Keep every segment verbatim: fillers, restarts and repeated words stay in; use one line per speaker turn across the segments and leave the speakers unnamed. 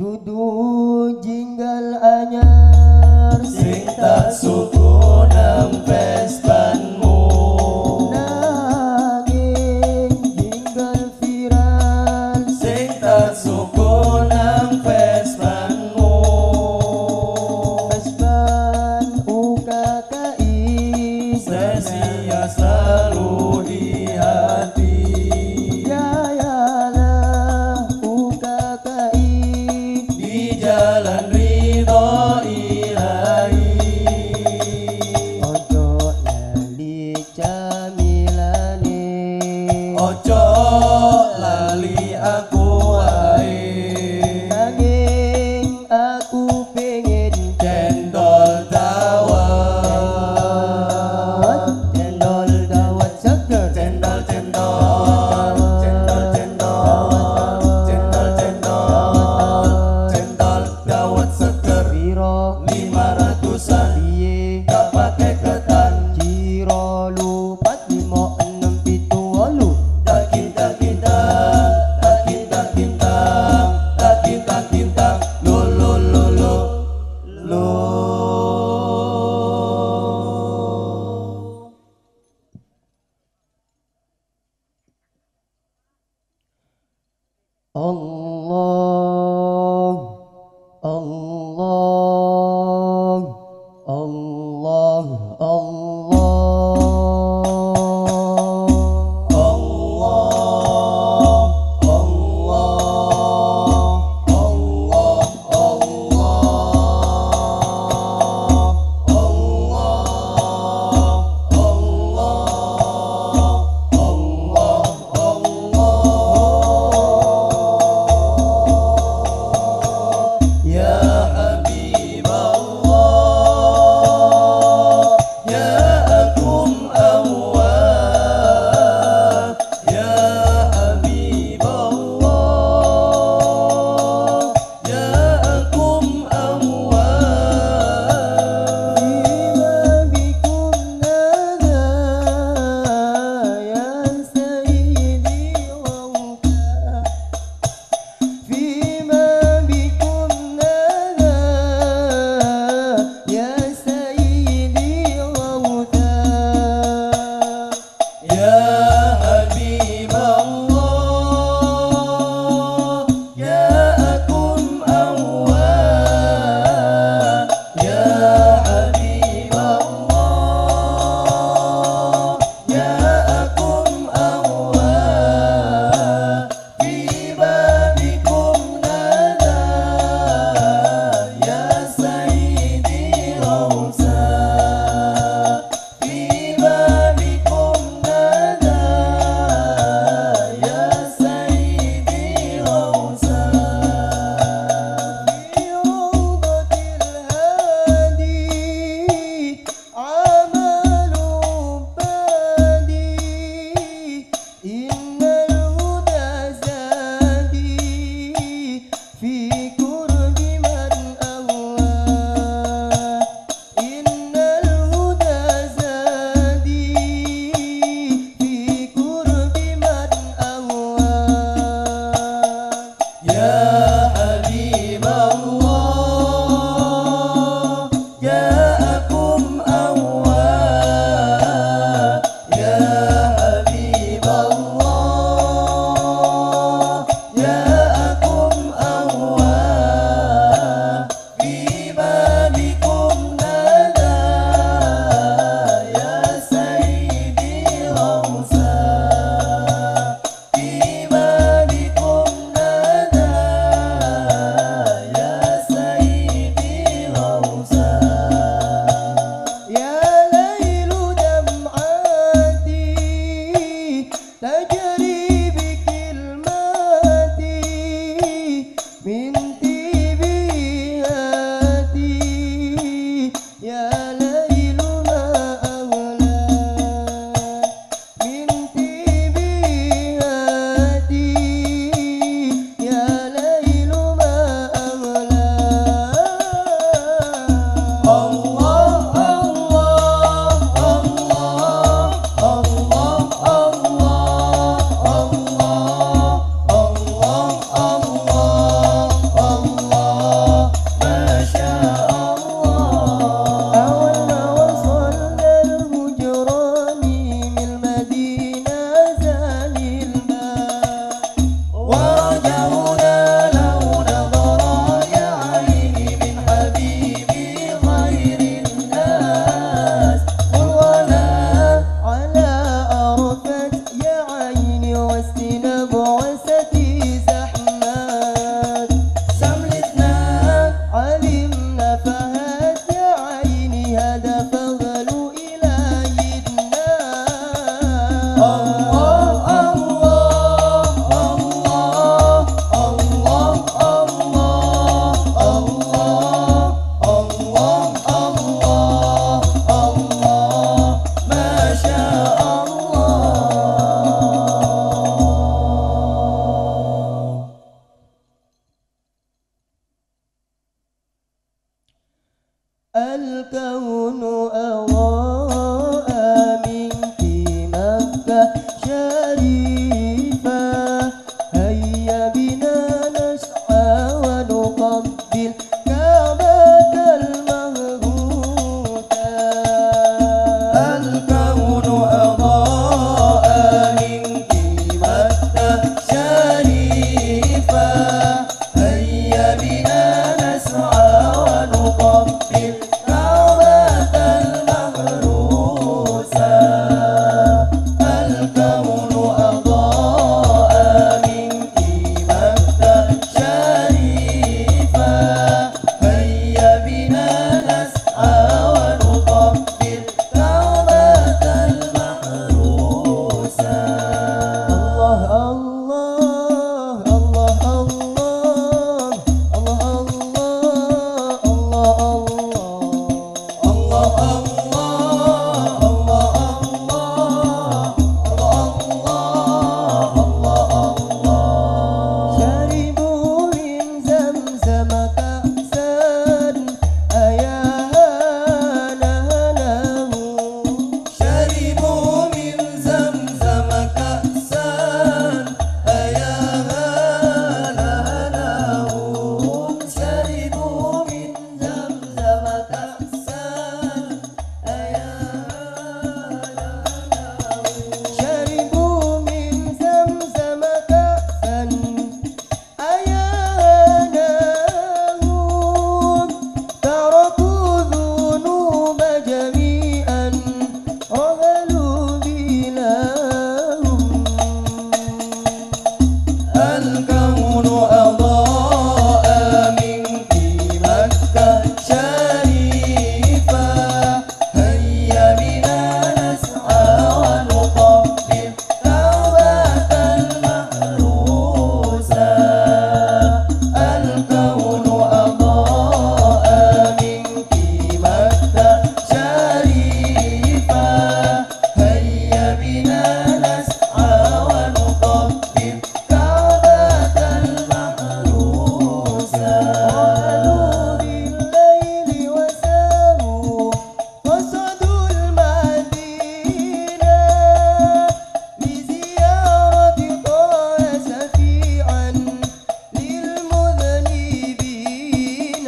dudu jinggal anyar
sing tak suku nang pespanmu
nanging jinggal viral
sing tak suku nang pespanmu
pespan U K K I
sesia selalu di hati
jayalah U K K I
di jalan ridho ilahi
ojo lali camilane
ojo lali aku wae
nanging aku pengen
cendol dawet
cendol dawet seger
cendol cendol cendol cendol cendol cendol cendol dawet seger
piro
lima ratusan
piye
gak pake ketan
ciro lupat limo enam pitu wolu
tak kinta kinta tak kinta kinta tak kinta kinta lo lo lo lo lo
Allah Allah Allah
ya Habib Allah ya akum awwab ya Habib Allah ya akum awwab
Bima bikum nada ya sayyidi wauka Bima bikum nada الكون أضاء منك مكة شريفة هيا بنا نسعى ونقبل كعبة المهروسة
الكون أضاء منك مكة شريفة هيا بنا نسعى ونقبل كعبة المهروسة الكون أضاء منك مكة شريفة هيا بنا نسعى ونقبل كعبة المحروسة
الله الله الله الله الله الله الله شربوا من زمزم كأسا أيا هنهنه
شربوا من زمزم كأسا أيا هنهنهم شربوا من زمزم كأسا أيا هنهنهم
شربوا من زمزم كأسا أيا هناهم تركوا ذنوب جميعا رهلوا بلاهم
الكون أضاء منك مكة شريفة هيا بنا نسعى ونقبل كعبة المحروسة الكون أضاء منك مكة شريفة هيا بنا نسعى ونقبل كعبة المحروسة
وهلوا بالليل وساروا قصدوا المدينة لزيارة طه شفيعا للمذنبين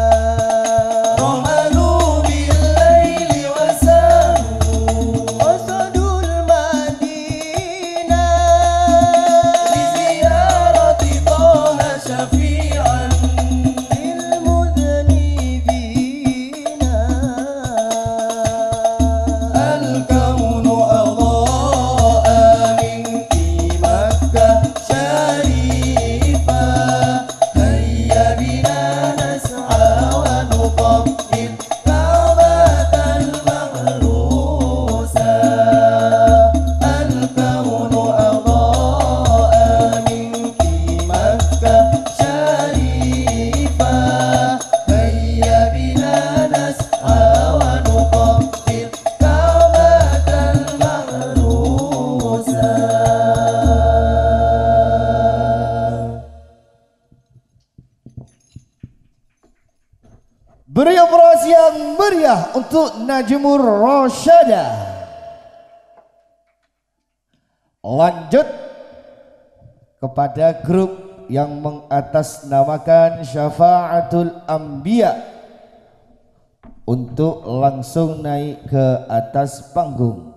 رحلوا بالليل وساروا
قصدوا المدينة
لزيارة طه شفيعا
للمذنبين
الكون أضاء منك مكة شريفة هيا بنا نسعى ونقبل كعبة المحروسة الكون أضاء منك مكة شريفة هيا بنا نسعى ونقبل كعبة المحروسة
Beri operasi yang meriah untuk Najmur Rosyada. Lanjut kepada grup yang mengatasnamakan Syafa'atul Anbiya untuk langsung naik ke atas panggung.